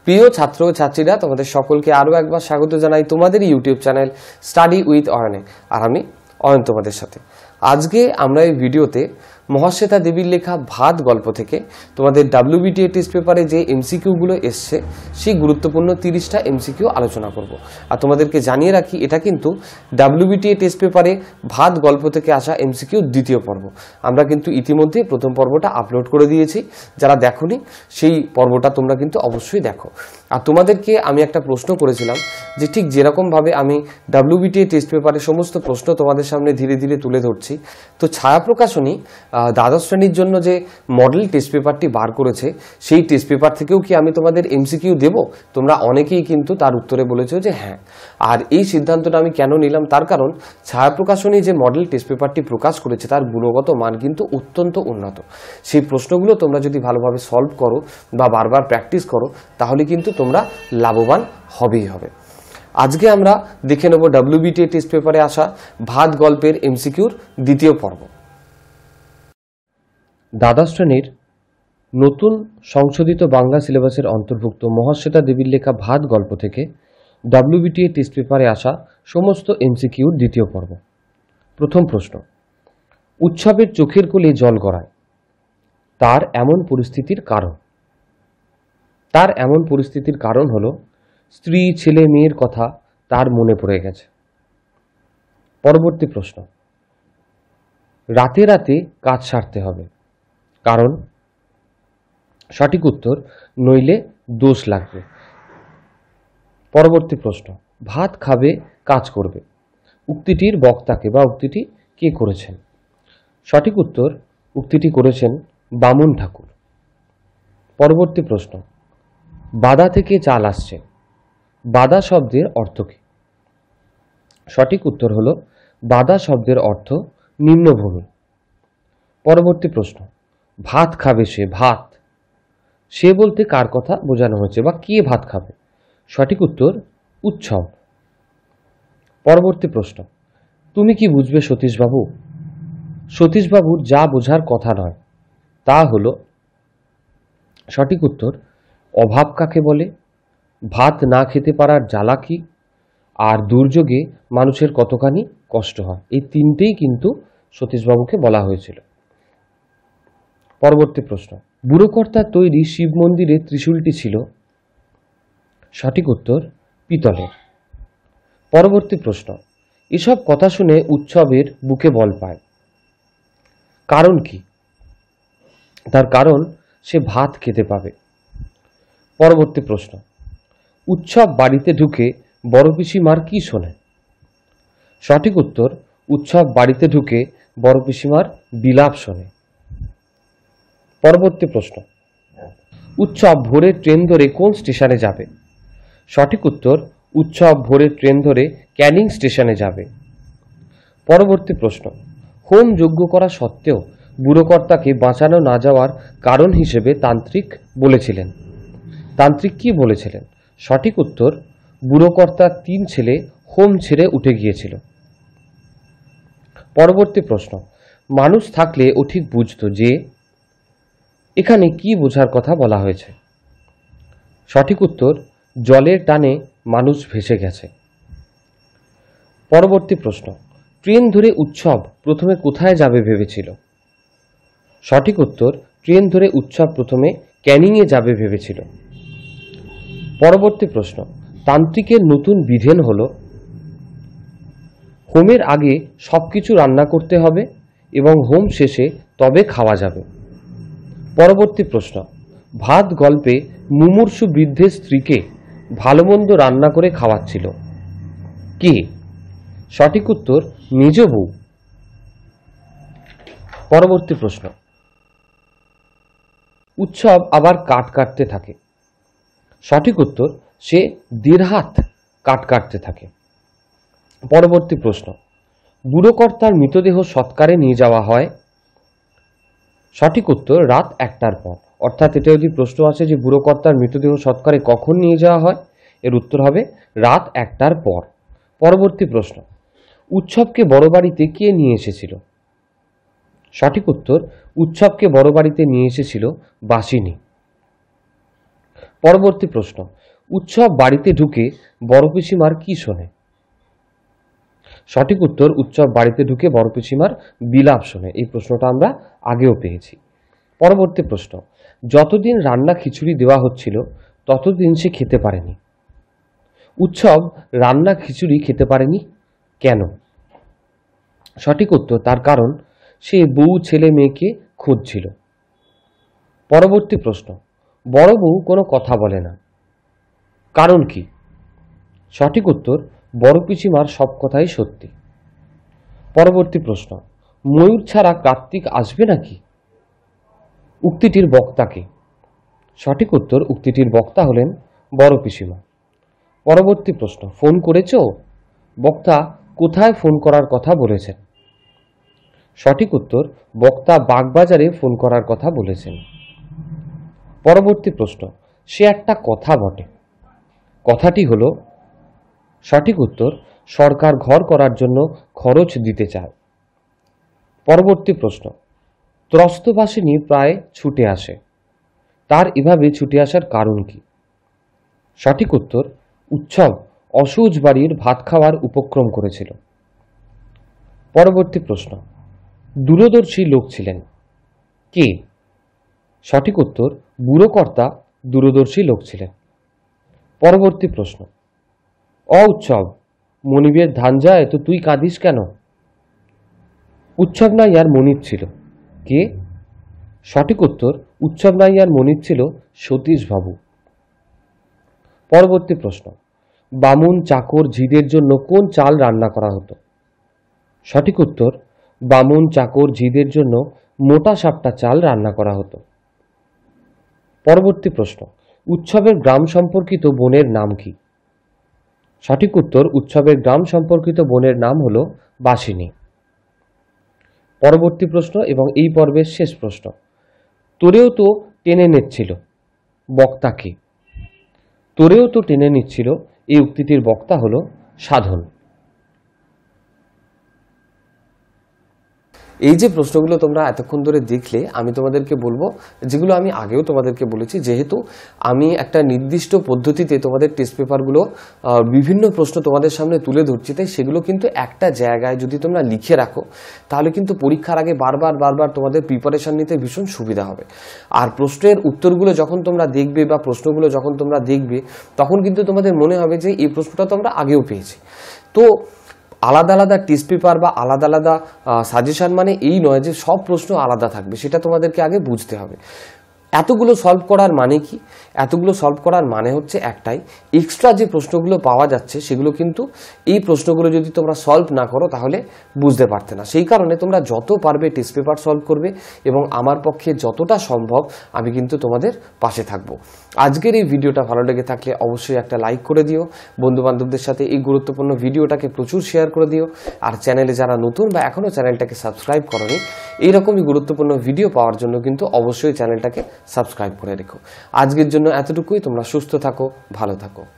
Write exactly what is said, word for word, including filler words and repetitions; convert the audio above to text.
প্রিয় ছাত্র ছাত্রীরা তোমাদের সকলকে আরো একবার স্বাগত জানাই তোমাদের ইউটিউব চ্যানেল স্টাডি উইথ অয়নে। আর আমি অয়ন তোমাদের সাথে। আজকে আমরা এই ভিডিওতে মহাশ্বেতা দেবীর লেখা ভাত গল্প থেকে তোমাদের ডাব্লিউবিটিএ টেস্ট পেপারে যে এমসিকিউ গুলো এসছে সেই গুরুত্বপূর্ণ তিরিশটা এমসিকিউ আলোচনা করব। আর তোমাদেরকে জানিয়ে রাখি, এটা কিন্তু ডাব্লিউবিটিএ টেস্ট পেপারে ভাত গল্প থেকে আসা এমসিকিউ দ্বিতীয় পর্ব। আমরা কিন্তু ইতিমধ্যে প্রথম পর্বটা আপলোড করে দিয়েছি, যারা দেখোনি সেই পর্বটা তোমরা কিন্তু অবশ্যই দেখো। আর তোমাদেরকে আমি একটা প্রশ্ন করেছিলাম যে ঠিক যেরকমভাবে আমি ডাব্লিউবিটিএ টেস্ট পেপারে সমস্ত প্রশ্ন তোমাদের সামনে ধীরে ধীরে তুলে ধরছি, তো ছায়া প্রকাশনী দ্বাদশ শ্রেণীর জন্য যে মডেল টেস্ট পেপারটি বার করেছে সেই টেস্ট পেপার থেকেও কি আমি তোমাদের এমসিকিউ দেব? তোমরা অনেকেই কিন্তু তার উত্তরে বলেছো যে হ্যাঁ। আর এই সিদ্ধান্তটা আমি কেন নিলাম, তার কারণ ছায়া প্রকাশনী যে মডেল টেস্ট পেপারটি প্রকাশ করেছে তার গুণগত মান কিন্তু অত্যন্ত উন্নত। সেই প্রশ্নগুলো তোমরা যদি ভালোভাবে সলভ করো বা বারবার প্র্যাকটিস করো তাহলে কিন্তু তোমরা লাভবান হবেই হবে। আজকে আমরা দেখে নেব ডাব্লিউবিটিএ টেস্ট পেপারে আসা ভাত গল্পের এমসিকিউর দ্বিতীয় পর্ব। দ্বাদশ শ্রেণীর নতুন সংশোধিত বাংলা সিলেবাসের অন্তর্ভুক্ত মহাশ্বেতা দেবীর লেখা ভাত গল্প থেকে ডাব্লিউবিটিএ টেস্ট পেপারে আসা সমস্ত এমসিকিউর দ্বিতীয় পর্ব। প্রথম প্রশ্ন, উৎসবের চোখের কোলে জল গড়ায়, তার এমন পরিস্থিতির কারণ? তার এমন পরিস্থিতির কারণ হলো স্ত্রী ছেলে মেয়ের কথা তার মনে পড়ে গেছে। পরবর্তী প্রশ্ন, রাতে রাতে কাজ সারতে হবে, কারণ? সঠিক উত্তর, নইলে দোষ লাগবে। পরবর্তী প্রশ্ন, ভাত খাবে কাজ করবে, উক্তিটির বক্তাকে বা উক্তিটি কে করেছেন? সঠিক উত্তর, উক্তিটি করেছেন বামুন ঠাকুর। পরবর্তী প্রশ্ন, বাদা থেকে চাল আসছে, বাদা শব্দের অর্থ কি? সঠিক উত্তর হলো বাদা শব্দের অর্থ নিম্নভূমি। পরবর্তী প্রশ্ন, ভাত খাবে সে, ভাত সে বলতে কার কথা বোঝানো হয়েছে বা কে ভাত খাবে? সঠিক উত্তর, উৎসব। পরবর্তী প্রশ্ন, তুমি কি বুঝবে সতীশবাবু? সতীশবাবুর যা বোঝার কথা নয় তা হলো? সঠিক উত্তর, অভাব কাকে বলে, ভাত না খেতে পারার জ্বালা কি, আর দুর্যোগে মানুষের কতখানি কষ্ট হয়, এই তিনটেই কিন্তু সতীশবাবুকে বলা হয়েছিল। পরবর্তী প্রশ্ন, বুড়োকর্তার তৈরি শিব মন্দিরের ত্রিশূলটি ছিল? সঠিক উত্তর, পিতলের। পরবর্তী প্রশ্ন, এসব কথা শুনে উৎসবের বুকে বল পায়, কারণ কি? তার কারণ সে ভাত খেতে পাবে। পরবর্তী প্রশ্ন, উৎসব বাড়িতে ঢুকে বড় পিসিমার কি শোনে? সঠিক উত্তর, উৎসব বাড়িতে ঢুকে বড় পিসিমার বিলাপ শোনে। পরবর্তী প্রশ্ন, উৎসব ভোরের ট্রেন ধরে কোন স্টেশনে যাবে? সঠিক উত্তর, উৎসব ভোরের ট্রেন ধরে ক্যানিং স্টেশনে যাবে। পরবর্তী প্রশ্ন, হোম যজ্ঞ করা সত্ত্বেও বুড়োকর্তাকে বাঁচানো না যাওয়ার কারণ হিসেবে তান্ত্রিক বলেছিলেন। তান্ত্রিক কি বলেছিলেন? সঠিক উত্তর, বুড়োকর্তার তিন ছেলে হোম ছেড়ে উঠে গিয়েছিল। পরবর্তী প্রশ্ন, মানুষ থাকলে ও ঠিক বুঝতো যে, এখানে কি বোঝার কথা বলা হয়েছে? সঠিক উত্তর, জলের টানে মানুষ ভেসে গেছে। পরবর্তী প্রশ্ন, ট্রেন ধরে উৎসব প্রথমে কোথায় যাবে ভেবেছিল? সঠিক উত্তর, ট্রেন ধরে উৎসব প্রথমে ক্যানিংয়ে যাবে ভেবেছিল। পরবর্তী প্রশ্ন, তান্ত্রিকের নতুন বিধান হলো? হোমের আগে সবকিছু রান্না করতে হবে এবং হোম শেষে তবে খাওয়া যাবে। পরবর্তী প্রশ্ন, ভাত গল্পে মুমূর্ষু বৃদ্ধের স্ত্রীকে ভালো মন্দ রান্না করে খাওয়াচ্ছিল কে? সঠিক উত্তর, মেজ বউ। পরবর্তী প্রশ্ন, উৎসব আবার কাঠ কাটতে থাকে। সঠিক উত্তর, সে দেড় হাত কাঠ কাটতে থাকে। পরবর্তী প্রশ্ন, বুড়োকর্তার মৃতদেহ সৎকারে নিয়ে যাওয়া হয়? সঠিক উত্তর, রাত একটার পর। অর্থাৎ এটা যদি প্রশ্ন আসে যে বুড়োকর্তার মৃতদেহ সৎকারে কখন নিয়ে যাওয়া হয়, এর উত্তর হবে রাত একটার পর। পরবর্তী প্রশ্ন, উৎসবকে বড় বাড়িতে কে নিয়ে এসেছিল? সঠিক উত্তর, উৎসবকে বড় বাড়িতে নিয়ে এসেছিল বাসিনী। পরবর্তী প্রশ্ন, উৎসব বাড়িতে ঢুকে বড় পিসিমার কি শোনে? সঠিক উত্তর, উৎসব বাড়িতে ঢুকে বড় পিসিমার বিলাপ শোনে। এই প্রশ্নটা আমরা আগেও পেয়েছি। পরবর্তী প্রশ্ন, যতদিন রান্না খিচুড়ি দেওয়া হচ্ছিল ততদিন সে খেতে পারেনি। উৎসব রান্না খিচুড়ি খেতে পারেনি কেন? সঠিক উত্তর, তার কারণ সে বউ ছেলে মেয়েকে খুঁজছিল। পরবর্তী প্রশ্ন, বড় বউ কোনো কথা বলে না, কারণ কি? সঠিক উত্তর, বড় পিসিমার সব কথাই সত্যি। পরবর্তী প্রশ্ন, ময়ূর ছাড়া কার্তিক আসবে নাকি? উক্তিটির বক্তা কে? সঠিক উত্তর, উক্তিটির বক্তা হলেন বড় পিসিমা। পরবর্তী প্রশ্ন, ফোন করেছো? বক্তা কোথায় ফোন করার কথা বলেছেন? সঠিক উত্তর, বক্তা বাগবাজারে ফোন করার কথা বলেছেন। পরবর্তী প্রশ্ন, সে একটা কথা বটে, কথাটি হলো? সঠিক উত্তর, সরকার ঘর করার জন্য খরচ দিতে চায়। পরবর্তী প্রশ্ন, ত্রস্তবাসিনী প্রায় ছুটে আসে, তার এভাবে ছুটে আসার কারণ কি? সঠিক উত্তর, উৎসব অসুজ বাড়ির ভাত খাওয়ার উপক্রম করেছিল। পরবর্তী প্রশ্ন, দূরদর্শী লোক ছিলেন কে? সঠিক উত্তর, বুড়ো কর্তা দূরদর্শী লোক ছিলেন। পরবর্তী প্রশ্ন, অ উৎসব, মনিবের ধান যায় তো তুই কাঁদিস কেন? উৎসব নাইয়ার মনিব ছিল কে? সঠিক উত্তর, উৎসব নাইয়ার মনিব ছিল সতীশ বাবু। পরবর্তী প্রশ্ন, বামুন চাকর ঝিদের জন্য কোন চাল রান্না করা হতো? সঠিক উত্তর, বামুন চাকর ঝিদের জন্য মোটা সাপটা চাল রান্না করা হতো। পরবর্তী প্রশ্ন, উৎসবের গ্রাম সম্পর্কিত বনের নাম কি? সঠিক উত্তর, উৎসবের গ্রাম সম্পর্কিত বনের নাম হল বাসিনী। পরবর্তী প্রশ্ন এবং এই পর্বের শেষ প্রশ্ন, তোরেও তো টেনে নিচ্ছিল, বক্তা কে? তোরেও তো টেনে নিচ্ছিল, এই উক্তিটির বক্তা হল সাধন। এই যে প্রশ্নগুলো তোমরা এতক্ষণ ধরে দেখলে, আমি তোমাদেরকে বলবো, যেগুলো আমি আগেও তোমাদেরকে বলেছি, যেহেতু আমি একটা নির্দিষ্ট পদ্ধতিতে তোমাদের টেস্ট পেপারগুলো বিভিন্ন প্রশ্ন তোমাদের সামনে তুলে ধরছি, তাই সেগুলো কিন্তু একটা জায়গায় যদি তোমরা লিখে রাখো তাহলে কিন্তু পরীক্ষার আগে বারবার বারবার তোমাদের প্রিপারেশন নিতে ভীষণ সুবিধা হবে। আর প্রশ্নের উত্তরগুলো যখন তোমরা দেখবে বা প্রশ্নগুলো যখন তোমরা দেখবে তখন কিন্তু তোমাদের মনে হবে যে এই প্রশ্নটা তো আমরা আগেও পেয়েছি। তো আলাদা আলাদা টেস্ট পেপার বা আলাদা আলাদা সাজেশন মানে এই নয় যে সব প্রশ্ন আলাদা থাকবে, সেটা তোমাদেরকে আগে বুঝতে হবে। এতগুলো সলভ করার মানে কি? এতগুলো সলভ করার মানে হচ্ছে একটাই, এক্সট্রা যে প্রশ্নগুলো পাওয়া যাচ্ছে সেগুলো কিন্তু এই প্রশ্নগুলো যদি তোমরা সলভ না করো তাহলে বুঝতে পারতে না। সেই কারণে তোমরা যত পারবে টেস্ট পেপার সলভ করবে এবং আমার পক্ষে যতটা সম্ভব আমি কিন্তু তোমাদের পাশে থাকবো। আজকের এই ভিডিওটা ভালো লেগে থাকলে অবশ্যই একটা লাইক করে দিও, বন্ধু বান্ধবদের সাথে এই গুরুত্বপূর্ণ ভিডিওটাকে প্রচুর শেয়ার করে দিও। আর চ্যানেলে যারা নতুন বা এখনও চ্যানেলটাকে সাবস্ক্রাইব করোনি, এইরকমই গুরুত্বপূর্ণ ভিডিও পাওয়ার জন্য কিন্তু অবশ্যই চ্যানেলটাকে সাবস্ক্রাইব করে রেখো। আজকের জন্য এতটুকুই। তোমরা সুস্থ থাকো, ভালো থাকো।